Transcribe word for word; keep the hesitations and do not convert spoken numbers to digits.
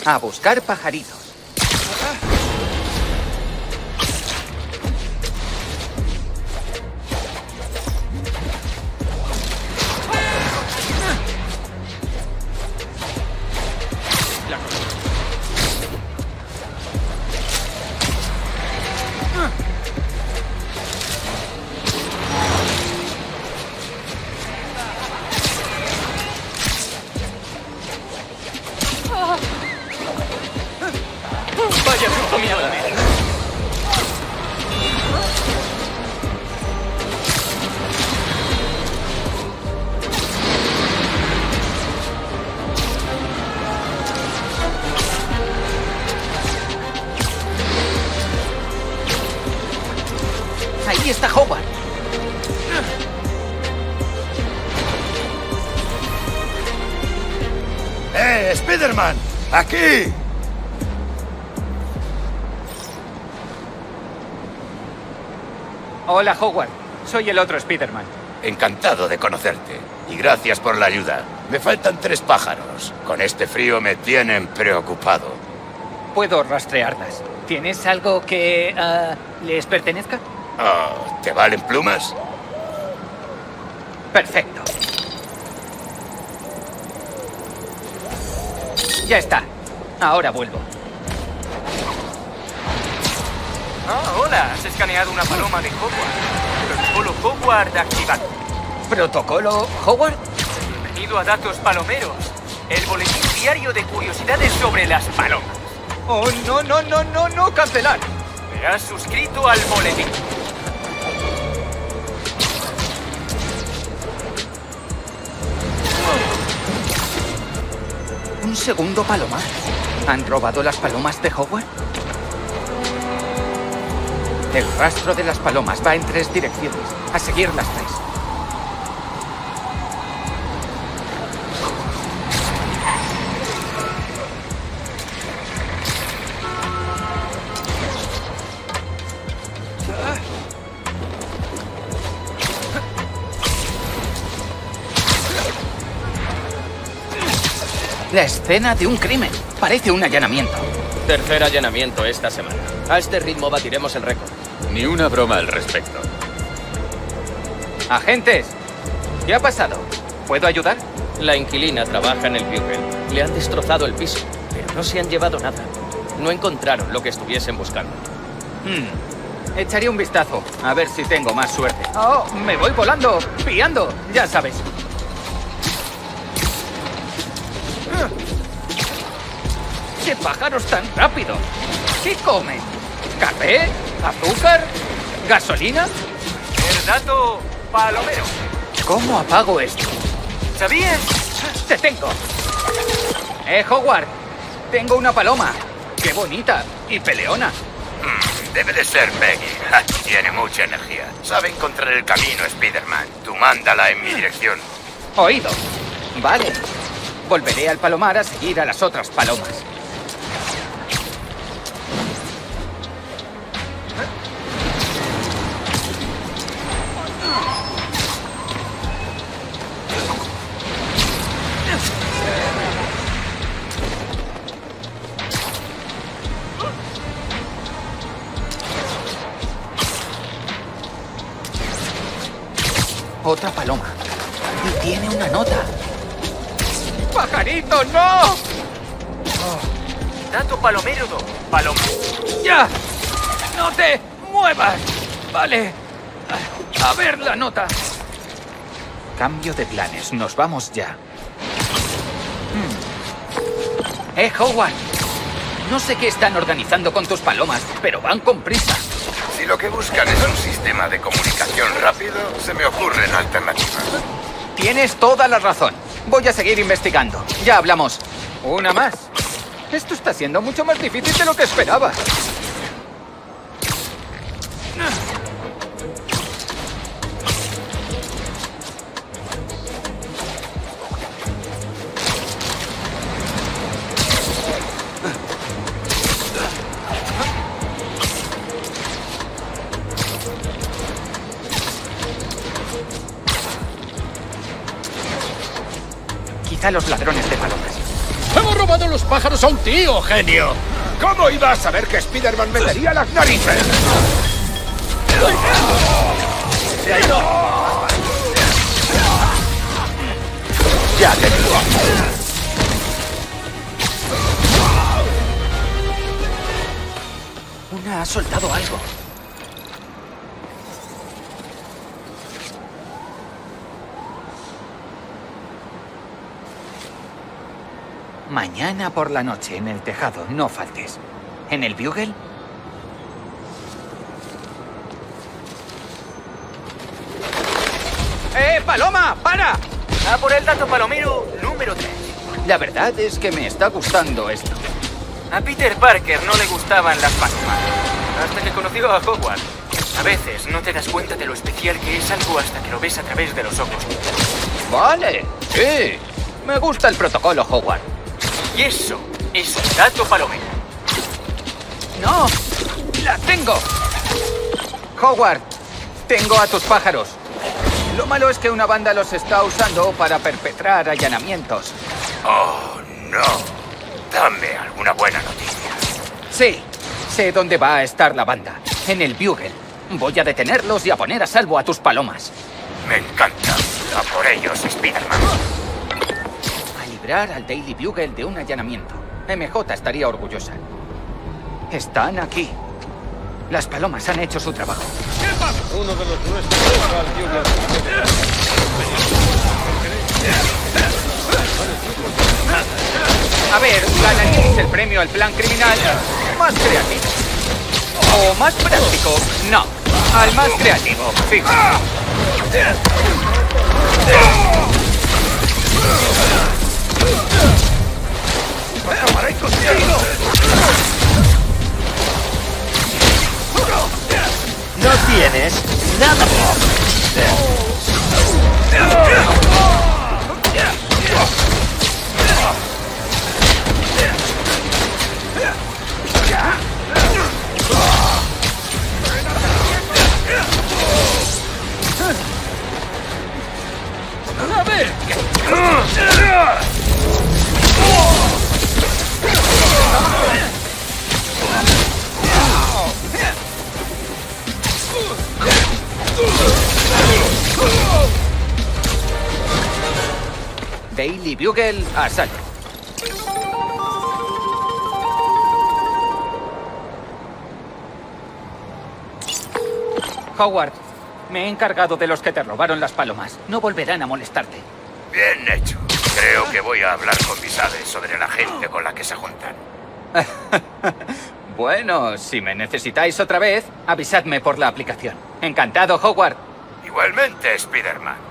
A buscar pajaritos. Vaya puto mierda. Ahí está Howard. ¡Eh, Spider-Man! ¡Aquí! Hola, Howard. Soy el otro Spider-Man. Encantado de conocerte. Y gracias por la ayuda. Me faltan tres pájaros. Con este frío me tienen preocupado. Puedo rastrearlas. ¿Tienes algo que uh, les pertenezca? Oh, ¿te valen plumas? Perfecto. Ya está. Ahora vuelvo. Ah, hola. Has escaneado una paloma de Hogwarts. Protocolo Hogwarts activado. ¿Protocolo Howard? Bienvenido a Datos Palomeros. El boletín diario de curiosidades sobre las palomas. Oh, no, no, no, no, no, cancelar. Te has suscrito al boletín. Un segundo palomar. ¿Han robado las palomas de Howard? El rastro de las palomas va en tres direcciones. A seguir las tres. La escena de un crimen. Parece un allanamiento. Tercer allanamiento esta semana. A este ritmo batiremos el récord. Ni una broma al respecto. Agentes, ¿qué ha pasado? ¿Puedo ayudar? La inquilina trabaja en el Bugle. Le han destrozado el piso, pero no se han llevado nada. No encontraron lo que estuviesen buscando. Hmm. Echaré un vistazo, a ver si tengo más suerte. ¡Oh! ¡Me voy volando! ¡Piando! Ya sabes. ¡Qué pájaros tan rápidos! ¿Qué comen? ¿Café? ¿Azúcar? ¿Gasolina? El dato palomero. ¿Cómo apago esto? ¿Sabías? ¡Te tengo! ¡Eh, Howard! Tengo una paloma. ¡Qué bonita! Y peleona. Mm, debe de ser Peggy. Tiene mucha energía. Sabe encontrar el camino, Spider-Man. Tú mándala en mi dirección. Oído. Vale. Volveré al palomar a seguir a las otras palomas. Otra paloma. Y tiene una nota. ¡Pajarito, no! Oh. Dato palomero dos. Paloma. ¡Ya! ¡No te muevas! Vale. A ver la nota. Cambio de planes. Nos vamos ya. Hmm. ¡Eh, Howard! No sé qué están organizando con tus palomas, pero van con prisa. Si lo que buscan es un sistema de comunicación rápido, se me ocurren alternativas. Tienes toda la razón. Voy a seguir investigando. Ya hablamos. Una más. Esto está siendo mucho más difícil de lo que esperaba. Quizá los ladrones de palomas. ¡Hemos robado los pájaros a un tío, genio! ¿Cómo iba a saber que Spider-Man metería las narices? ¡Se ha ido! ¡Ya te digo! Una ha soltado algo. Mañana por la noche en el tejado, no faltes. ¿En el Bugle? ¡Eh, Paloma! ¡Para! A por el dato palomero número tres. La verdad es que me está gustando esto. A Peter Parker no le gustaban las palomas, hasta que conoció a Hogwarts. A veces no te das cuenta de lo especial que es algo hasta que lo ves a través de los ojos. Vale, sí. Me gusta el protocolo, Howard. Y eso es un dato palomero. ¡No! ¡La tengo! Howard, tengo a tus pájaros. Lo malo es que una banda los está usando para perpetrar allanamientos. ¡Oh, no! Dame alguna buena noticia. Sí, sé dónde va a estar la banda. En el Bugle. Voy a detenerlos y a poner a salvo a tus palomas. Me encanta. A por ellos, Spider-Man. A librar al Daily Bugle de un allanamiento. M J estaría orgullosa. Están aquí. Las palomas han hecho su trabajo. Uno de los nuestros va al Bugle. A ver, ganaríais el premio al plan criminal más creativo. O más práctico. No, al más creativo, fijo. ¡Acabaré contigo! No tienes nada. A ver. Daily Bugle a salvo. Howard, me he encargado de los que te robaron las palomas. No volverán a molestarte. Bien hecho. Creo que voy a hablar con mis aves sobre la gente con la que se juntan. Bueno, si me necesitáis otra vez, avisadme por la aplicación. Encantado, Howard. Igualmente, Spider-Man.